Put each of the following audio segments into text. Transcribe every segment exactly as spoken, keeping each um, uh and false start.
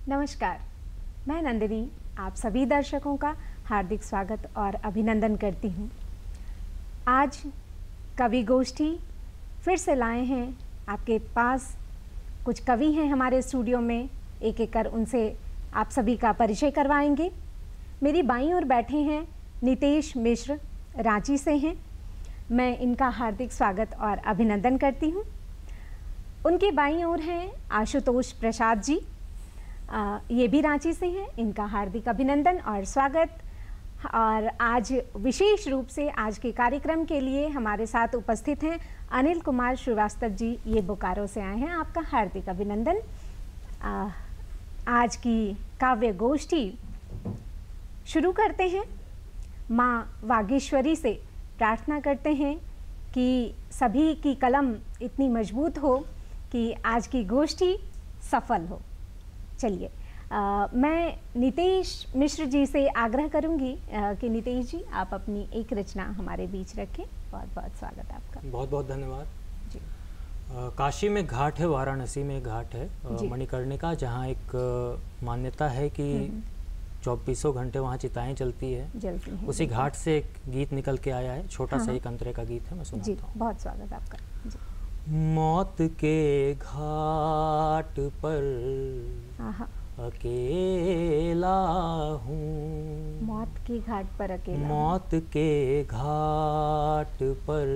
नमस्कार, मैं नंदिनी आप सभी दर्शकों का हार्दिक स्वागत और अभिनंदन करती हूँ। आज कवि गोष्ठी फिर से लाए हैं आपके पास। कुछ कवि हैं हमारे स्टूडियो में, एक एक कर उनसे आप सभी का परिचय करवाएंगे। मेरी बाईं ओर बैठे हैं नितेश मिश्र, रांची से हैं। मैं इनका हार्दिक स्वागत और अभिनंदन करती हूँ। उनके बाईं ओर हैं आशुतोष प्रसाद जी, आ, ये भी रांची से हैं। इनका हार्दिक अभिनंदन और स्वागत। और आज विशेष रूप से आज के कार्यक्रम के लिए हमारे साथ उपस्थित हैं अनिल कुमार श्रीवास्तव जी, ये बोकारो से आए हैं। आपका हार्दिक अभिनंदन। आ, आज की काव्य गोष्ठी शुरू करते हैं। माँ वागीश्वरी से प्रार्थना करते हैं कि सभी की कलम इतनी मजबूत हो कि आज की गोष्ठी सफल हो। चलिए, मैं नितेश मिश्र जी से आग्रह करूंगी आ, कि नितेश जी आप अपनी एक रचना हमारे बीच रखें। बहुत बहुत स्वागत आपका। बहुत बहुत धन्यवाद जी। आ, काशी में घाट है, वाराणसी में घाट है मणिकर्णिका, जहाँ एक आ, मान्यता है कि चौबीसों घंटे वहाँ चिताएं जलती है। जलती हैं। उसी घाट से एक गीत निकल के आया है, छोटा सा एक अंतरे का गीत है, मैं सुनाता हूँ। जी, बहुत स्वागत आपका। जी। मौत के घाट पर अकेला हूँ, मौत के घाट पर अकेला, मौत के घाट पर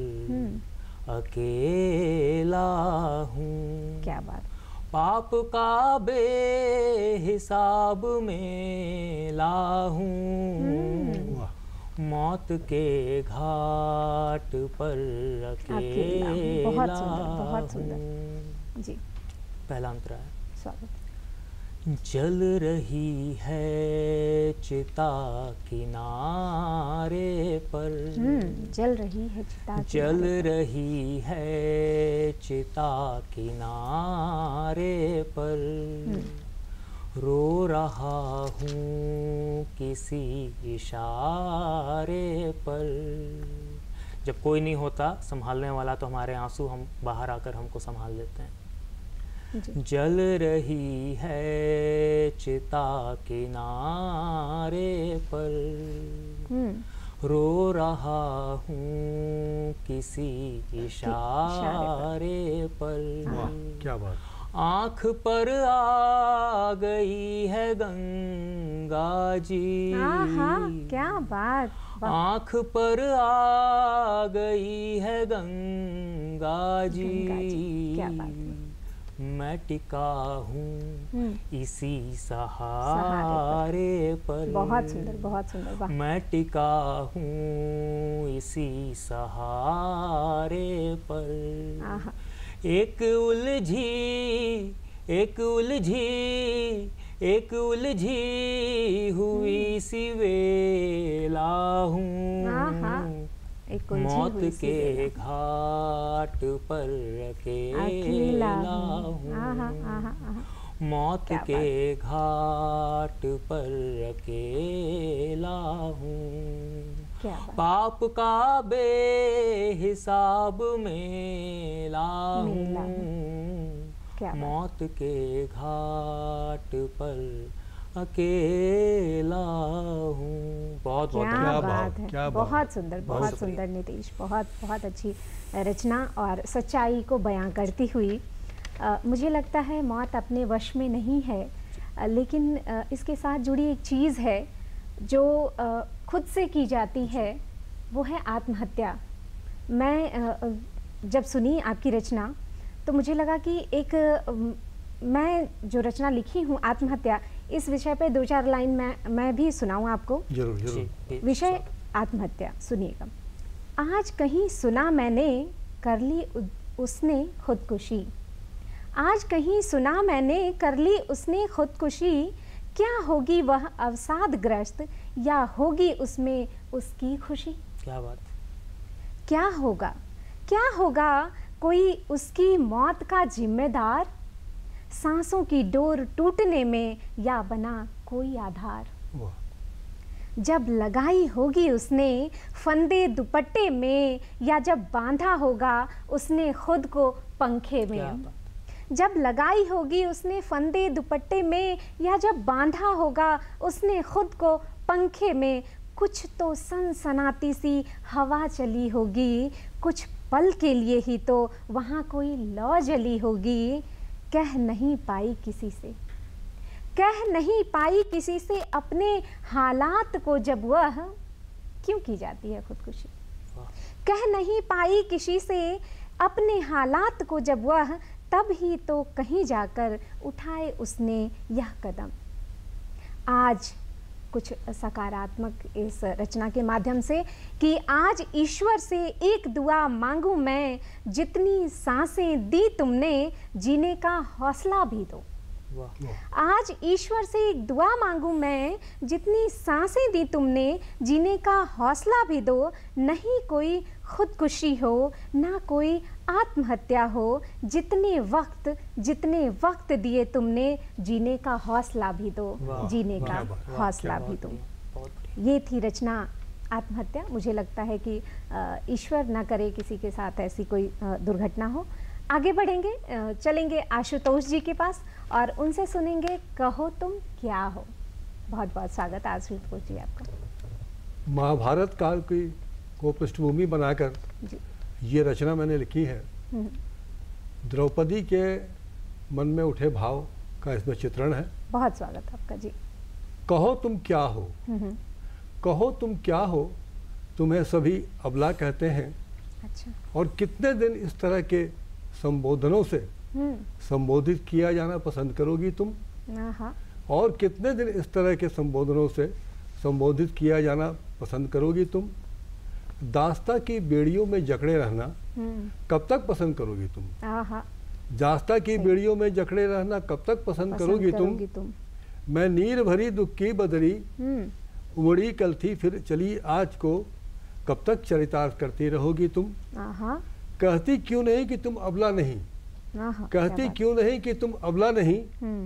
अकेला हूँ। क्या बात। पाप का बेहिसाब मेला हूँ, मौत के घाट पर अकेला, अकेला बहुत सुंदर, बहुत सुंदर। जी। पहला अंतरा है। स्वागत। जल रही है चिता किनारे पर, जल रही है चिता जल रही है चिता किनारे पर, रो रहा हूँ किसी इशारे पर। जब कोई नहीं होता संभालने वाला तो हमारे आंसू हम बाहर आकर हमको संभाल लेते हैं। जल रही है चिता किनारे पर, रो रहा हूँ किसी इशारे पर। क्या बात। आँख पर आ गई है गंगा जी, क्या बात। आँख पर आ गई है गंगा जी, क्या बात। मैं टिका हूँ इसी सहारे पर। बहुत सुंदर, बहुत सुंदर। मैं टिका हूँ इसी सहारे पर। एक उलझी एक उलझी एक उलझी हुई सी वेला हूँ, मौत के घाट पर अकेला हूँ, मौत के घाट पर अकेला हूँ। पाप का बेहिसाब मेला हूँ, मौत के घाट पर अकेला हूँ। बहुत बहुत क्या बात है, क्या बहुत सुंदर, बहुत सुंदर नितेश। बहुत बहुत अच्छी रचना और सच्चाई को बयां करती हुई। आ, मुझे लगता है मौत अपने वश में नहीं है, आ, लेकिन आ, इसके साथ जुड़ी एक चीज़ है जो आ, खुद से की जाती है, वो है आत्महत्या। मैं आ, जब सुनी आपकी रचना तो मुझे लगा कि एक आ, मैं जो रचना लिखी हूँ आत्महत्या, इस विषय पे दो चार लाइन मैं मैं भी सुनाऊँ आपको। जरूर जरूर। विषय आत्महत्या, सुनिएगा। आज कहीं सुना मैंने कर ली उसने खुदकुशी, आज कहीं सुना मैंने कर ली उसने खुदकुशी, क्या होगी वह अवसादग्रस्त या होगी उसमें उसकी खुशी। क्या बात। क्या होगा, क्या होगा कोई उसकी मौत का जिम्मेदार, सांसों की डोर टूटने में या बना कोई आधार। जब लगाई होगी उसने फंदे दुपट्टे में, या जब बांधा होगा उसने खुद को पंखे में, जब लगाई होगी उसने फंदे दुपट्टे में, या जब बांधा होगा उसने खुद को पंखे में, कुछ तो सनसनाती सी हवा चली होगी, कुछ पल के लिए ही तो वहाँ कोई लौ जली होगी। कह नहीं पाई किसी से, कह नहीं पाई किसी से अपने हालात को, जब वह क्यों की जाती है खुदकुशी। कह नहीं पाई किसी से अपने हालात को जब वह, तब ही तो कहीं जाकर उठाए उसने यह कदम। आज कुछ सकारात्मक इस रचना के माध्यम से कि आज ईश्वर से एक दुआ मांगूं मैं, जितनी सांसें दी तुमने जीने का हौसला भी दो। आज ईश्वर से एक दुआ मांगूं मैं, जितनी सांसें दी तुमने जीने का हौसला भी दो। नहीं कोई खुदकुशी हो, ना कोई आत्महत्या हो, जितने वक्त जितने वक्त दिए तुमने जीने का हौसला भी दो, जीने का हौसला भी दो। ये थी रचना आत्महत्या। मुझे लगता है कि ईश्वर ना करे किसी के साथ ऐसी कोई दुर्घटना हो। आगे बढ़ेंगे, चलेंगे आशुतोष जी के पास और उनसे सुनेंगे कहो तुम क्या हो। बहुत बहुत स्वागत आशुतोष जी आपका। महाभारत काल की को पृष्ठभूमि बनाकर ये रचना मैंने लिखी है। द्रौपदी के मन में उठे भाव का इसमें चित्रण है। बहुत स्वागत आपका जी। कहो तुम क्या हो, कहो तुम क्या हो, तुम्हें सभी अबला कहते हैं। अच्छा। और कितने दिन इस तरह के संबोधनों से संबोधित किया जाना पसंद करोगी तुम। और कितने दिन इस तरह के संबोधनों से संबोधित किया जाना पसंद करोगी तुम। दास्ता की बेड़ियों में जकड़े रहना कब तक पसंद करोगी तुम। दास्ता की बेड़ियों में जकड़े रहना कब तक पसंद, पसंद करोगी, करोगी तुम? तुम मैं नीर भरी दुख की बदरी उमड़ी कल थी फिर चली आज को, कब तक चरितार्थ करती रहोगी तुम। कहती क्यों नहीं कि तुम अबला नहीं, कहती क्यों नहीं कि तुम अबला नहीं,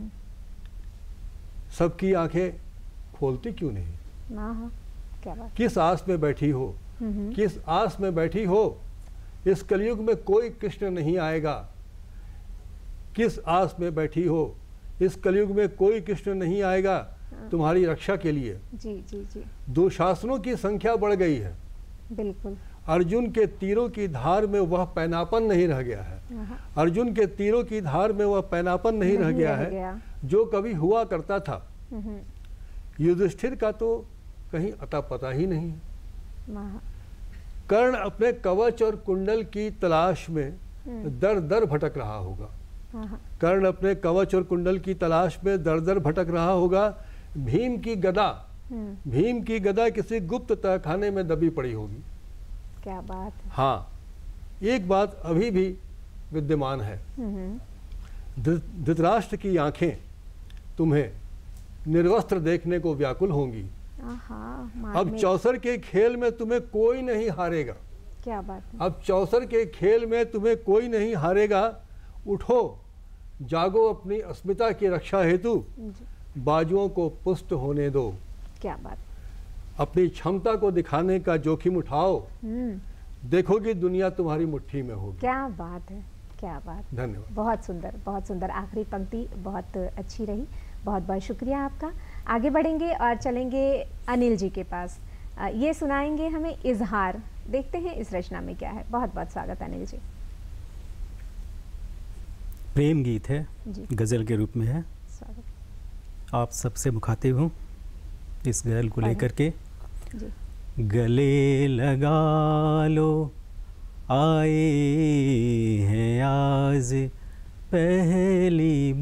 सबकी आंखें खोलती क्यों नहीं। क्या बात। किस आस में बैठी हो, किस आस में बैठी हो, इस कलयुग में कोई कृष्ण नहीं आएगा। किस आस में बैठी हो, इस कलयुग में कोई कृष्ण नहीं आएगा तुम्हारी रक्षा के लिए। जी जी जी। दुशासनों की संख्या बढ़ गई है। बिल्कुल। अर्जुन के तीरों की धार में वह पैनापन नहीं रह गया है। अर्जुन के तीरों की धार में वह पैनापन नहीं, नहीं रह गया रह गया। है जो कभी हुआ करता था। युधिष्ठिर का तो कहीं अता पता ही नहीं है। कर्ण अपने कवच और कुंडल की तलाश में दर दर भटक रहा होगा। कर्ण अपने कवच और कुंडल की तलाश में दर दर भटक रहा होगा। भीम की गदा, भीम की गदा किसी गुप्त तहखाने में दबी पड़ी होगी। क्या बात है। हाँ, एक बात अभी भी विद्यमान है। धृतराष्ट्र की आंखें तुम्हें निर्वस्त्र देखने को व्याकुल होंगी। अब चौसर के खेल में तुम्हें कोई नहीं हारेगा। क्या बात है। अब चौसर के खेल में तुम्हें कोई नहीं हारेगा। उठो, जागो, अपनी अस्मिता की रक्षा हेतु बाजुओं को पुष्ट होने दो। क्या बात। अपनी क्षमता को दिखाने का जोखिम उठाओ, देखोगी दुनिया तुम्हारी मुट्ठी में होगी। क्या बात है, क्या बात। धन्यवाद। बहुत सुंदर, बहुत सुंदर। आखिरी पंक्ति बहुत अच्छी रही। बहुत बहुत शुक्रिया आपका। आगे बढ़ेंगे और चलेंगे अनिल जी के पास। ये सुनाएंगे हमें इजहार। देखते हैं इस रचना में क्या है। बहुत बहुत स्वागत अनिल जी। प्रेम गीत है, गज़ल के रूप में है। स्वागत। आप सबसे मुखातिब हूँ इस गज़ल को लेकर के। गले लगा लो, आए हैं आज पहली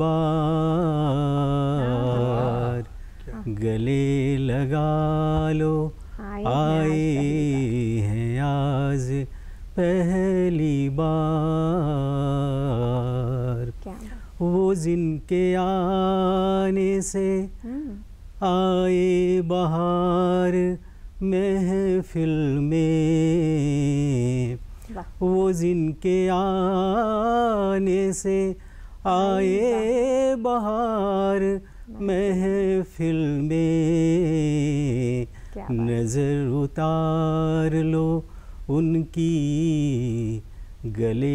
बार। गले लगा लो, आए हैं आज पहली बार। वो जिनके आने से आए बहार महफिल में, वो जिनके आने से आए बहार महफिल में, नजर उतार लो उनकी गले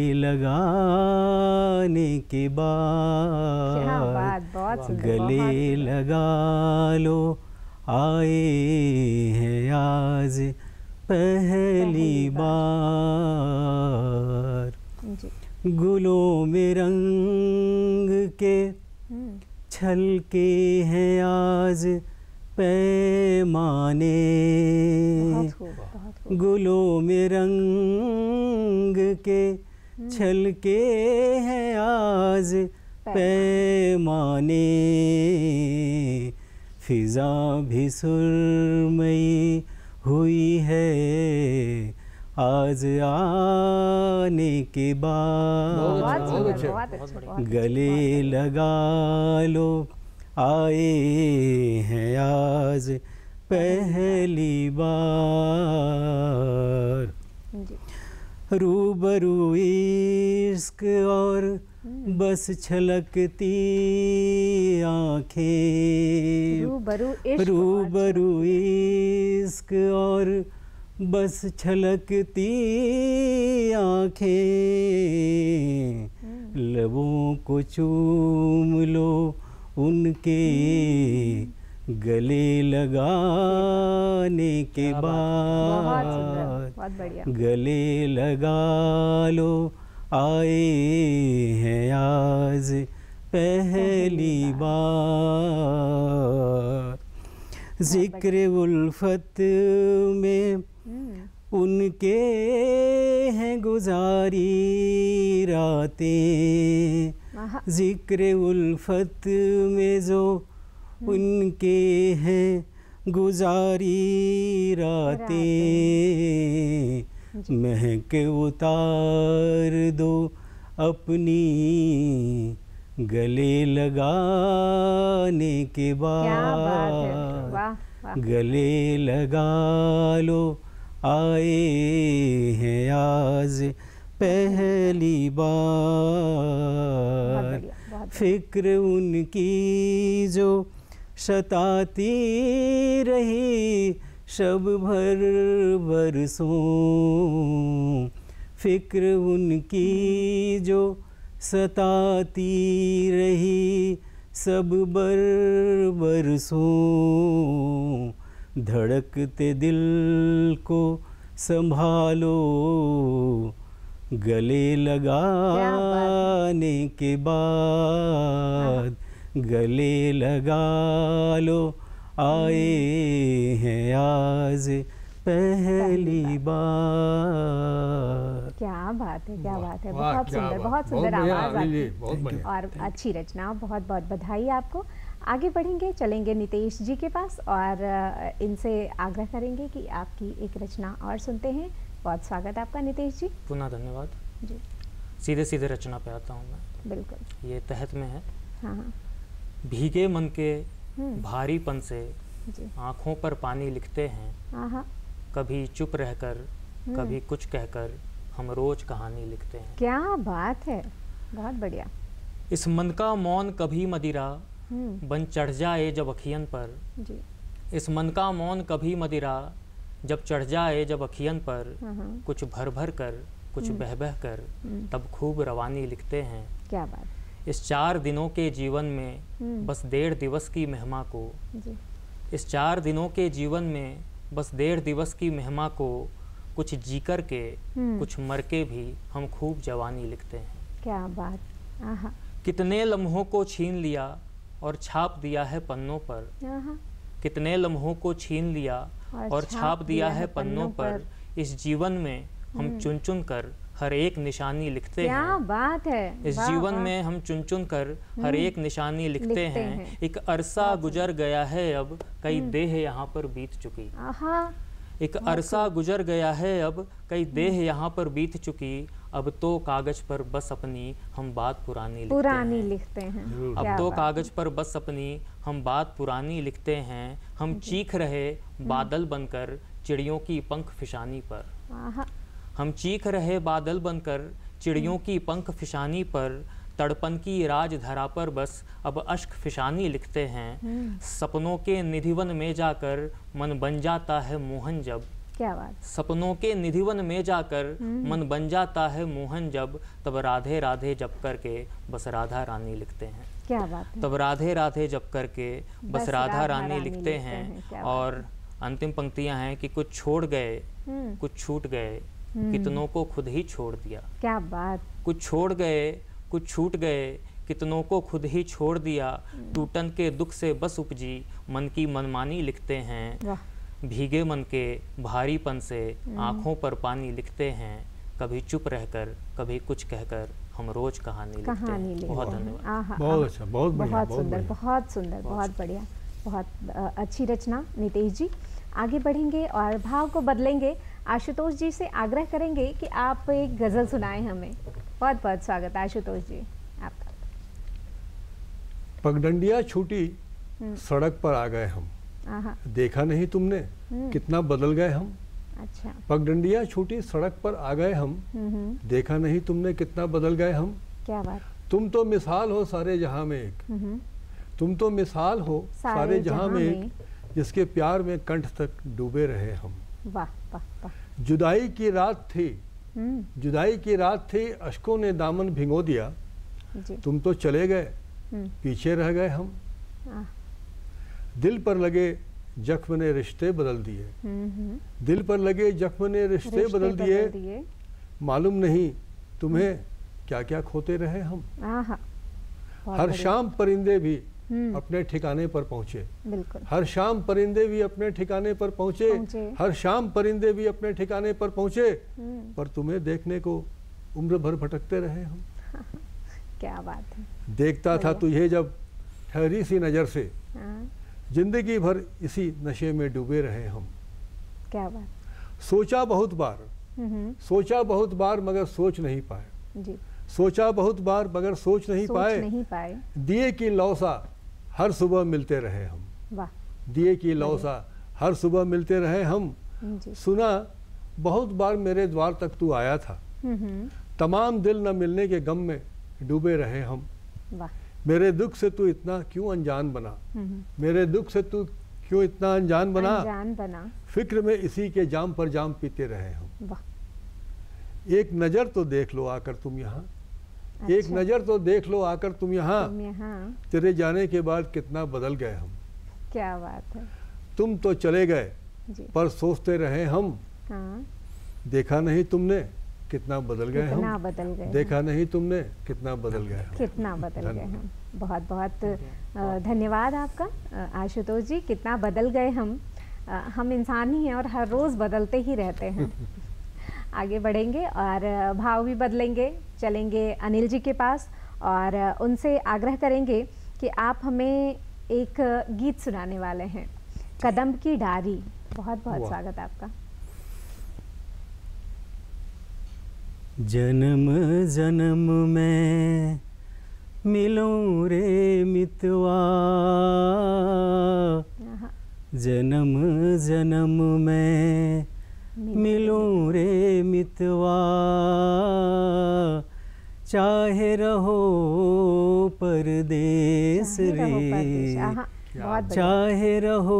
लगाने के बाद, क्या बात, बहुत सुंदर, गले बहुत लगा लो आए हैं आज पहली बार, जी। गुलों में रंग के छलके हैं आज पैमाने, बहुत खूब, बहुत खूब। गुलों में रंग के छलके हैं आज पैमाने, फिजा भी सुरमई हुई है आज आने के बाद, बहुत सुंदर, अच्छा, बहुत अच्छा, बहुत गले लगा लो आए हैं आज पहली बार, जी। रूबरू इश्क और बस छलकती आँखें, रूबरू इश्क, रूबरू इश्क और बस छलकती आँखें, लबों को चूम लो उनके गले लगाने के बहुत बाद, सुंदर, बहुत बढ़िया। गले लगा लो आए हैं आज पहली बार, जिक्र उल्फत में उनके हैं गुजारी रातें, जिक्र उल्फत में जो उनके हैं गुजारी रातें, महक उतार दो अपनी गले लगाने के बाद, गले लगा लो आए हैं आज पहली बार, फिक्र उनकी जो सताती रही शब भर बरसों, फिक्र उनकी जो सताती रही सब बर बरसों, धड़कते दिल को संभालो गले लगाने के बाद, गले लगा लो आए हैं आज पहली बार। क्या बात है, क्या बात है, बहुत सुंदर, बहुत सुंदर आवाज़ आपकी और अच्छी रचना, बहुत बहुत बधाई आपको। आगे बढ़ेंगे, चलेंगे नितेश जी के पास और इनसे आग्रह करेंगे कि आपकी एक रचना और सुनते हैं। बहुत स्वागत आपका नितेश जी। पुनः धन्यवाद जी। सीधे सीधे रचना पे आता हूँ मैं। बिल्कुल। ये तहत में है। हाँ हाँ। भीगे मन के भारीपन से जी। आँखों पर पानी लिखते हैं, हाँ हाँ। कभी चुप रहकर कभी कुछ कहकर हम रोज कहानी लिखते हैं। क्या बात है, बहुत बढ़िया। इस मन का मौन कभी मदिरा बन चढ़ जाए जब अखियन पर, जी। इस मन का मौन कभी मदिरा जब चढ़ जाए जब अखियन पर, कुछ भर भर कर कुछ बह बह कर तब खूब रवानी लिखते हैं। क्या बात। इस चार दिनों के जीवन में बस डेढ़ दिवस की महिमा को, जी। इस चार दिनों के जीवन में बस डेढ़ दिवस की महिमा को, कुछ जी कर के कुछ मर के भी हम खूब जवानी लिखते हैं। क्या बात। आहा। कितने लम्हों को छीन लिया और छाप दिया है पन्नों पर, कितने लम्हों को छीन लिया और, और छाप दिया है पन्नों पर, इस जीवन में हम चुन चुन कर हर एक निशानी लिखते हैं। क्या बात है। इस जीवन में हम चुन चुन कर हर एक निशानी लिखते, लिखते हैं, हैं। एक अरसा गुजर गया है अब कई देह यहाँ पर बीत चुकी, एक अरसा गुजर गया है अब कई देह यहाँ पर बीत चुकी, अब तो कागज पर बस अपनी हम बात पुरानी लिखते पुरानी हैं। लिखते हैं। अब तो कागज पर बस अपनी हम बात पुरानी लिखते हैं, हम चीख रहे बादल बनकर चिड़ियों की पंख फिशानी पर, हम चीख रहे बादल बनकर चिड़ियों की पंख फिशानी पर, तड़पन की राजधरा पर बस अब अश्क फिशानी लिखते हैं। सपनों के निधिवन में जाकर मन बन जाता है मोहन जब, क्या बात। सपनों के निधिवन में जाकर मन बन जाता है मोहन जब, तब राधे राधे जप करके बस राधा रानी लिखते हैं। क्या बात है। तब राधे राधे जप करके बस, बस राधा, राधा रानी, रानी लिखते, लिखते हैं, हैं। और अंतिम पंक्तियां हैं कि कुछ छोड़ गए कुछ छूट गए, कितनों को खुद ही छोड़ दिया। क्या बात। कुछ छोड़ गए कुछ छूट गए, कितनों को खुद ही छोड़ दिया, टूटन के दुख से बस उपजी मन की मनमानी लिखते हैं। भीगे मन के भारीपन से आंखों पर पानी लिखते हैं, कभी चुप रहकर कभी कुछ कहकर हम रोज कहानी लिखते हैं। बहुत धन्यवाद। बहुत अच्छा, बहुत बढ़िया, बहुत सुंदर, बहुत सुंदर, बहुत बढ़िया, बहुत अच्छी रचना नीतेश जी। आगे बढ़ेंगे और भाव को बदलेंगे। आशुतोष जी से आग्रह करेंगे कि आप एक गजल सुनाएं हमें। बहुत बहुत स्वागत आशुतोष जी आपका। पगडंडिया छूटी सड़क पर आ गए हम, देखा नहीं तुमने कितना बदल गए हम। अच्छा। पगडंडिया छूटी सड़क पर आ गए हम, देखा नहीं तुमने कितना बदल गए हम। क्या बात। तुम तो मिसाल हो सारे जहां में एक, तुम तो मिसाल हो सारे, सारे जहां में एक, जिसके प्यार में कंठ तक डूबे रहे हम। वाह वाह वाह। जुदाई की रात थी, जुदाई की रात थी, अश्कों ने दामन भिगो दिया, तुम तो चले गए पीछे रह गए हम। दिल पर लगे जख्म ने रिश्ते बदल दिए, दिल पर लगे जख्म ने रिश्ते, रिश्ते बदल दिए, मालूम नहीं तुम्हें क्या क्या खोते रहे हम। हर शाम परिंदे भी अपने ठिकाने पर पहुंचे, बिल्कुल। हर शाम परिंदे भी अपने ठिकाने पर पहुंचे, हर शाम परिंदे भी अपने ठिकाने पर पहुंचे, पर तुम्हें देखने को उम्र भर भटकते रहे हम। क्या बात है। देखता था तुझे जब ठहरी सी नजर से, जिंदगी भर इसी नशे में डूबे रहे हम। क्या बात। सोचा बहुत बार, सोचा बहुत बार मगर सोच नहीं पाए जी। सोचा बहुत बार मगर सोच नहीं सोच पाए, नहीं पाए। दिए की लौसा हर सुबह मिलते रहे हम। वाह। दिए की लौसा हर सुबह मिलते रहे हम। जी। सुना बहुत बार मेरे द्वार तक तू आया था, तमाम दिल न मिलने के गम में डूबे रहे हम। वाह। मेरे दुख से तू इतना क्यों अनजान बना, मेरे दुख से तू क्यों इतना अनजान बना, अनजान बना, फिक्र में इसी के जाम पर जाम पीते रहे हम। वाह। एक नज़र तो देख लो आकर तुम यहाँ, अच्छा। एक नज़र तो देख लो आकर तुम यहाँ, तुम यहाँ, तेरे जाने के बाद कितना बदल गए हम। क्या बात है। तुम तो चले गए जी। पर सोचते रहे हम, हाँ। देखा नहीं तुमने कितना बदल गए हम, कितना बदल गए, देखा नहीं तुमने कितना बदल गए हम, कितना बदल गए हम। बहुत बहुत धन्यवाद आपका आशुतोष जी। कितना बदल गए हम, हम इंसान ही हैं और हर रोज़ बदलते ही रहते हैं। आगे बढ़ेंगे और भाव भी बदलेंगे। चलेंगे अनिल जी के पास और उनसे आग्रह करेंगे कि आप हमें एक गीत सुनाने वाले हैं, कदम की डारी। बहुत बहुत स्वागत आपका। जन्म जन्म में मिलूं रे मितवा, जन्म जन्म में मिलूं रे मितवा, चाहे रहो परदेस रे, चाहे रहो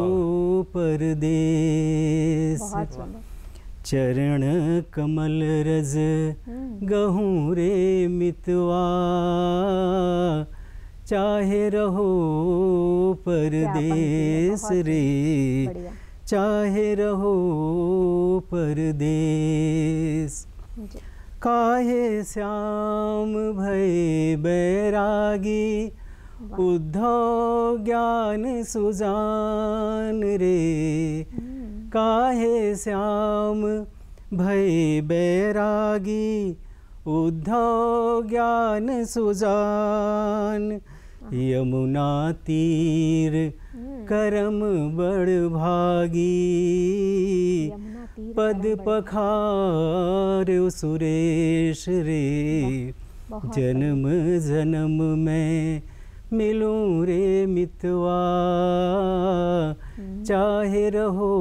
परदेस, चरण कमल रज गहूं रे मितवा, चाहे रहो परदेस रे, चाहे रहो परदेस। काहे श्याम भय बैरागी, उद्धव ज्ञान सुजान रे, काहे श्याम भय बैरागी, उद्धव ज्ञान सुजान, यमुना तीर करम बड़ भागी, पद पखार सुरेश रे, जन्म जन्म में मिलूं रे मितवा, चाहे रहो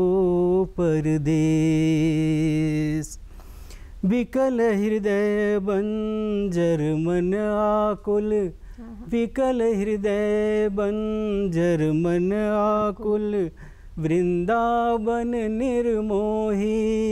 परदेस। विकल हृदय बंजर मन आकुल, विकल हृदय बंजर मन आकुल, वृंदावन निर्मोही।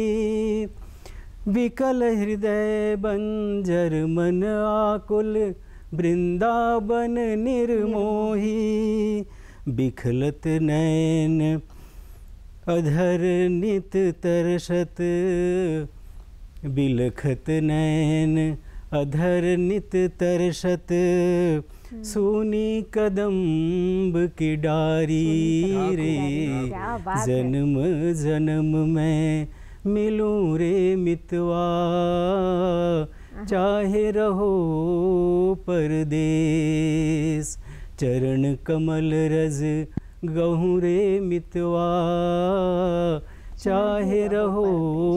विकल हृदय बंजर मन आकुल, वृंदावन निर्मोही। बिखलत नैन अधर नित तरसत, बिलखत नैन अधर नित तरसत। सूनी कदम्ब की डारी रे, जन्म जन्म में मिलूं रे मितवा। चाहे रहो परदेस, चरण कमल रज गहूँ रे मितवा। चाहे रहो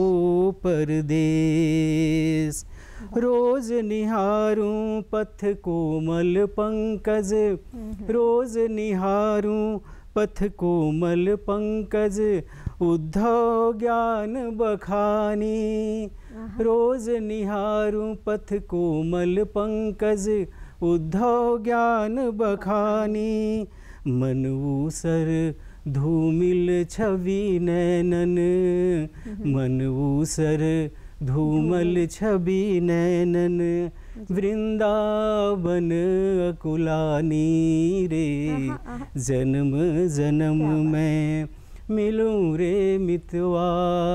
परदेस। रोज निहारूं पथ कोमल पंकज, रोज निहारूं पथ कोमल पंकज। उद्धव ज्ञान बखानी, रोज निहारूं पथ कोमल पंकज। उद्धव ज्ञान बखानी। मन ऊसर धूमिल छवि नैनन, मन ऊसर धूमल छवि नैनन। वृंदावन अकुलानी रे, जन्म जन्म में मिलूं रे मितवा।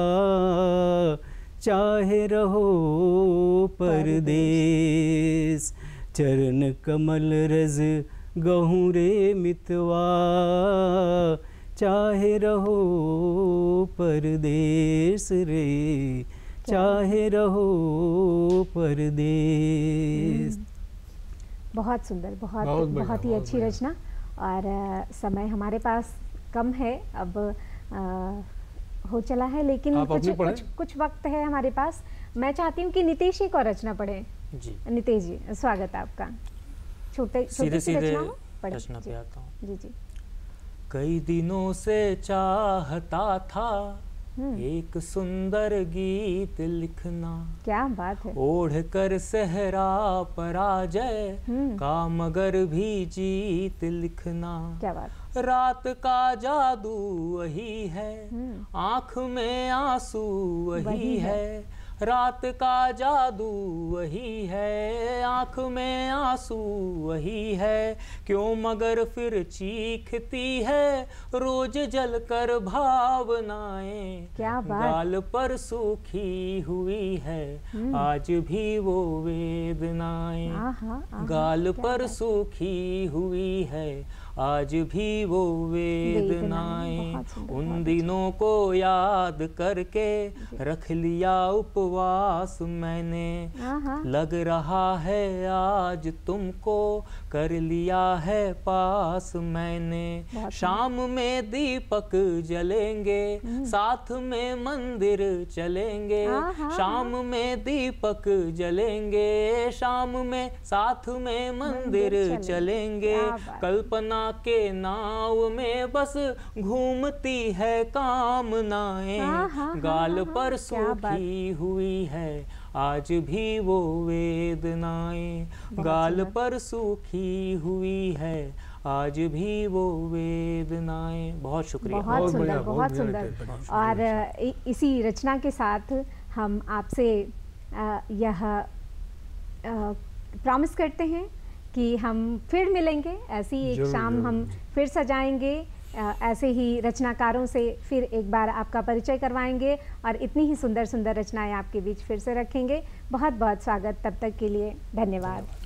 चाहे रहो परदेस, चरण कमल रज गहूँ रे मितवा। चाहे रहो परदेस रे, चाहे रहो परदेस। बहुत सुंदर, बहुत बहुत, बहुत ही अच्छी रचना। और आ, समय हमारे पास कम है, अब आ, हो चला है, लेकिन कुछ कुछ कुछ वक्त है हमारे पास। मैं चाहती हूँ कि नितेश जी को रचना पढ़े। जी नितेश जी, स्वागत है आपका। छोटे सीधे सीधे रचना, रचना पे आता हूँ। जी जी। कई दिनों से चाहता था एक सुंदर गीत लिखना। क्या बात है। ओढ़ कर सहरा पराजय का मगर भी जीत लिखना। क्या बात। रात का जादू वही है, आँख में आंसू वही, वही है, है। रात का जादू वही है, आँख में आंसू वही है। क्यों मगर फिर चीखती है रोज जल कर भावनाएं। क्या बात। गाल पर सूखी हुई है आज भी वो वेदनाएं। गाल पर सूखी हुई है आज भी वो वेदनाएं। उन दिनों को याद करके रख लिया उपवास मैंने। लग रहा है आज तुमको कर लिया है पास मैंने। शाम में दीपक जलेंगे, साथ में मंदिर चलेंगे। शाम में दीपक जलेंगे, शाम में साथ में मंदिर चलेंगे। कल्पना के नाव में बस घूमती है कामनाएं। गाल पर सूखी हुई है आज भी वो वेदनाएं। गाल पर सूखी हुई है आज भी वो वेदनाएं। बहुत शुक्रिया। बहुत सुंदर, बहुत सुंदर। और इसी रचना के साथ हम आपसे यह प्रॉमिस करते हैं कि हम फिर मिलेंगे, ऐसी एक शाम हम फिर सजाएंगे, ऐसे ही रचनाकारों से फिर एक बार आपका परिचय करवाएंगे और इतनी ही सुंदर सुंदर रचनाएं आपके बीच फिर से रखेंगे। बहुत बहुत स्वागत, तब तक के लिए धन्यवाद।